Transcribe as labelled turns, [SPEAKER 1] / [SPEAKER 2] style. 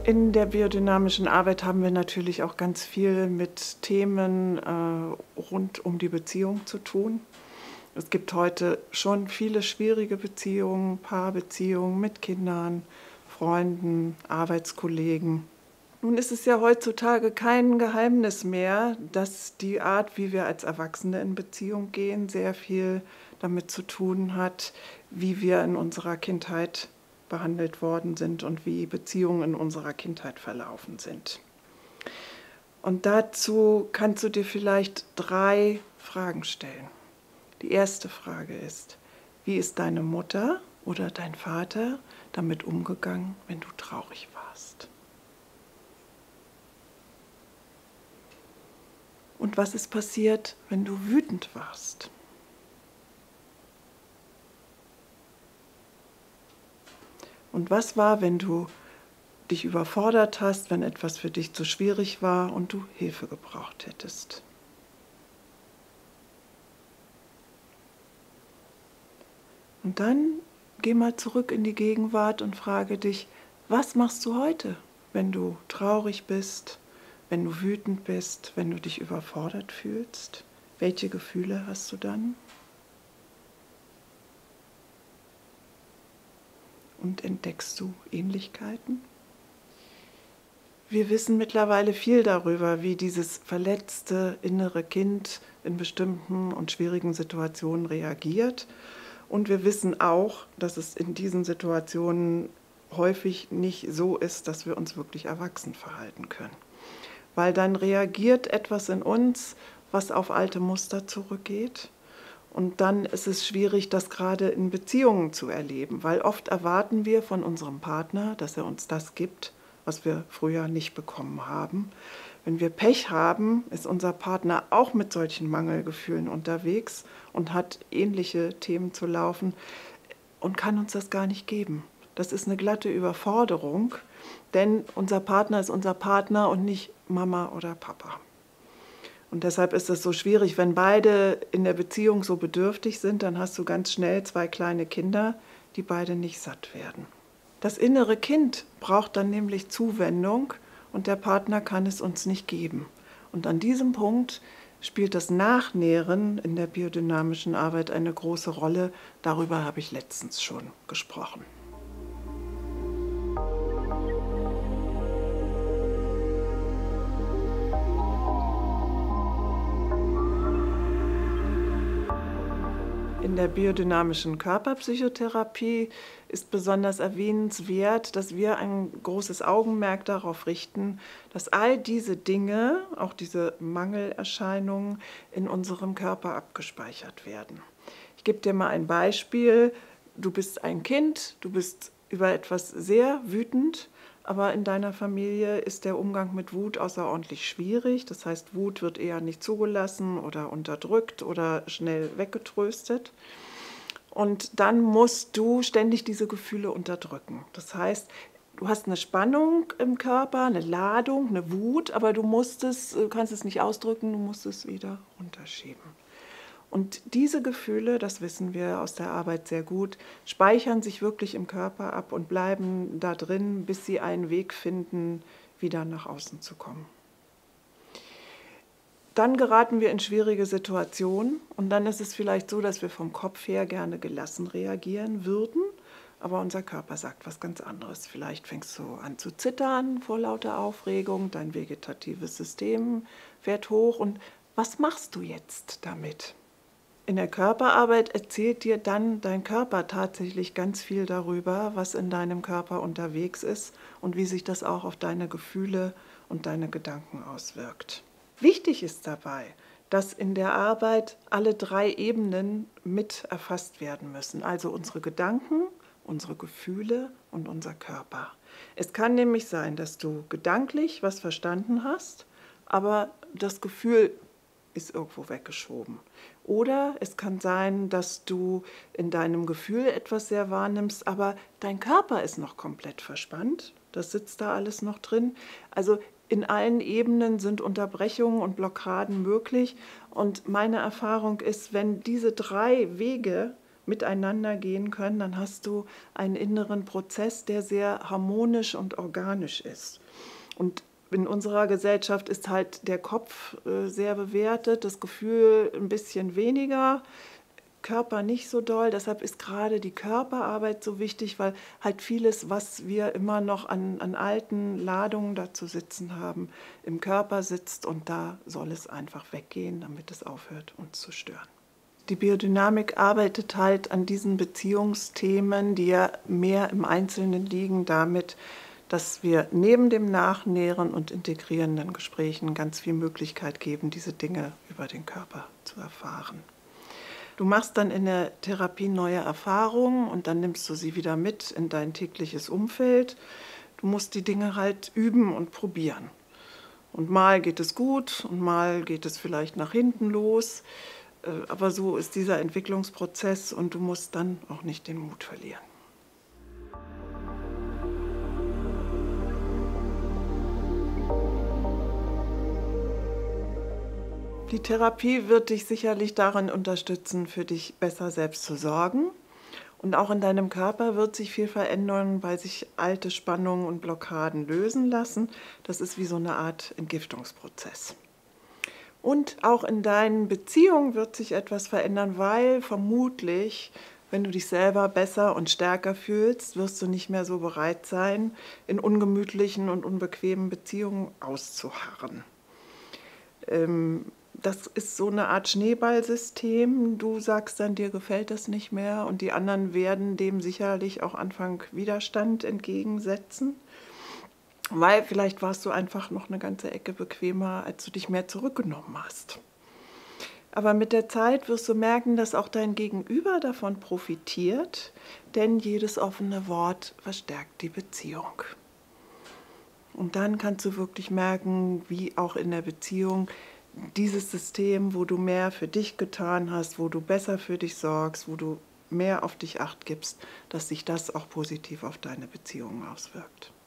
[SPEAKER 1] In der biodynamischen Arbeit haben wir natürlich auch ganz viel mit Themen rund um die Beziehung zu tun. Es gibt heute schon viele schwierige Beziehungen, Paarbeziehungen mit Kindern, Freunden, Arbeitskollegen. Nun ist es ja heutzutage kein Geheimnis mehr, dass die Art, wie wir als Erwachsene in Beziehung gehen, sehr viel damit zu tun hat, wie wir in unserer Kindheit behandelt worden sind und wie Beziehungen in unserer Kindheit verlaufen sind. Und dazu kannst du dir vielleicht 3 Fragen stellen. Die erste Frage ist, wie ist deine Mutter oder dein Vater damit umgegangen, wenn du traurig warst? Und was ist passiert, wenn du wütend warst? Und was war, wenn du dich überfordert hast, wenn etwas für dich zu schwierig war und du Hilfe gebraucht hättest? Und dann geh mal zurück in die Gegenwart und frage dich, was machst du heute, wenn du traurig bist, wenn du wütend bist, wenn du dich überfordert fühlst? Welche Gefühle hast du dann? Und entdeckst du Ähnlichkeiten? Wir wissen mittlerweile viel darüber, wie dieses verletzte innere Kind in bestimmten und schwierigen Situationen reagiert. Und wir wissen auch, dass es in diesen Situationen häufig nicht so ist, dass wir uns wirklich erwachsen verhalten können. Weil dann reagiert etwas in uns, was auf alte Muster zurückgeht. Und dann ist es schwierig, das gerade in Beziehungen zu erleben, weil oft erwarten wir von unserem Partner, dass er uns das gibt, was wir früher nicht bekommen haben. Wenn wir Pech haben, ist unser Partner auch mit solchen Mangelgefühlen unterwegs und hat ähnliche Themen zu laufen und kann uns das gar nicht geben. Das ist eine glatte Überforderung, denn unser Partner ist unser Partner und nicht Mama oder Papa. Und deshalb ist es so schwierig, wenn beide in der Beziehung so bedürftig sind, dann hast du ganz schnell 2 kleine Kinder, die beide nicht satt werden. Das innere Kind braucht dann nämlich Zuwendung und der Partner kann es uns nicht geben. Und an diesem Punkt spielt das Nachnähren in der biodynamischen Arbeit eine große Rolle. Darüber habe ich letztens schon gesprochen. In der biodynamischen Körperpsychotherapie ist besonders erwähnenswert, dass wir ein großes Augenmerk darauf richten, dass all diese Dinge, auch diese Mangelerscheinungen, in unserem Körper abgespeichert werden. Ich gebe dir mal ein Beispiel. Du bist ein Kind, du bist über etwas sehr wütend, aber in deiner Familie ist der Umgang mit Wut außerordentlich schwierig. Das heißt, Wut wird eher nicht zugelassen oder unterdrückt oder schnell weggetröstet. Und dann musst du ständig diese Gefühle unterdrücken. Das heißt, du hast eine Spannung im Körper, eine Ladung, eine Wut, aber du kannst es nicht ausdrücken, du musst es wieder runterschieben. Und diese Gefühle, das wissen wir aus der Arbeit sehr gut, speichern sich wirklich im Körper ab und bleiben da drin, bis sie einen Weg finden, wieder nach außen zu kommen. Dann geraten wir in schwierige Situationen und dann ist es vielleicht so, dass wir vom Kopf her gerne gelassen reagieren würden, aber unser Körper sagt was ganz anderes. Vielleicht fängst du an zu zittern vor lauter Aufregung, dein vegetatives System fährt hoch und was machst du jetzt damit? In der Körperarbeit erzählt dir dann dein Körper tatsächlich ganz viel darüber, was in deinem Körper unterwegs ist und wie sich das auch auf deine Gefühle und deine Gedanken auswirkt. Wichtig ist dabei, dass in der Arbeit alle 3 Ebenen mit erfasst werden müssen, also unsere Gedanken, unsere Gefühle und unser Körper. Es kann nämlich sein, dass du gedanklich was verstanden hast, aber das Gefühl ist irgendwo weggeschoben. Oder es kann sein, dass du in deinem Gefühl etwas sehr wahrnimmst, aber dein Körper ist noch komplett verspannt. Das sitzt da alles noch drin. Also in allen Ebenen sind Unterbrechungen und Blockaden möglich. Und meine Erfahrung ist, wenn diese 3 Wege miteinander gehen können, dann hast du einen inneren Prozess, der sehr harmonisch und organisch ist. Und in unserer Gesellschaft ist halt der Kopf sehr bewertet, das Gefühl ein bisschen weniger, Körper nicht so doll. Deshalb ist gerade die Körperarbeit so wichtig, weil halt vieles, was wir immer noch an alten Ladungen dazu sitzen haben, im Körper sitzt, und da soll es einfach weggehen, damit es aufhört, uns zu stören. Die Biodynamik arbeitet halt an diesen Beziehungsthemen, die ja mehr im Einzelnen liegen, damit, dass wir neben dem nachnähren und integrierenden Gesprächen ganz viel Möglichkeit geben, diese Dinge über den Körper zu erfahren. Du machst dann in der Therapie neue Erfahrungen und dann nimmst du sie wieder mit in dein tägliches Umfeld. Du musst die Dinge halt üben und probieren. Und mal geht es gut und mal geht es vielleicht nach hinten los. Aber so ist dieser Entwicklungsprozess und du musst dann auch nicht den Mut verlieren. Die Therapie wird dich sicherlich darin unterstützen, für dich besser selbst zu sorgen. Und auch in deinem Körper wird sich viel verändern, weil sich alte Spannungen und Blockaden lösen lassen. Das ist wie so eine Art Entgiftungsprozess. Und auch in deinen Beziehungen wird sich etwas verändern, weil vermutlich, wenn du dich selber besser und stärker fühlst, wirst du nicht mehr so bereit sein, in ungemütlichen und unbequemen Beziehungen auszuharren. Das ist so eine Art Schneeballsystem. Du sagst dann, dir gefällt das nicht mehr, und die anderen werden dem sicherlich auch anfangen, Widerstand entgegensetzen. Weil vielleicht warst du einfach noch eine ganze Ecke bequemer, als du dich mehr zurückgenommen hast. Aber mit der Zeit wirst du merken, dass auch dein Gegenüber davon profitiert, denn jedes offene Wort verstärkt die Beziehung. Und dann kannst du wirklich merken, wie auch in der Beziehung dieses System, wo du mehr für dich getan hast, wo du besser für dich sorgst, wo du mehr auf dich Acht gibst, dass sich das auch positiv auf deine Beziehungen auswirkt.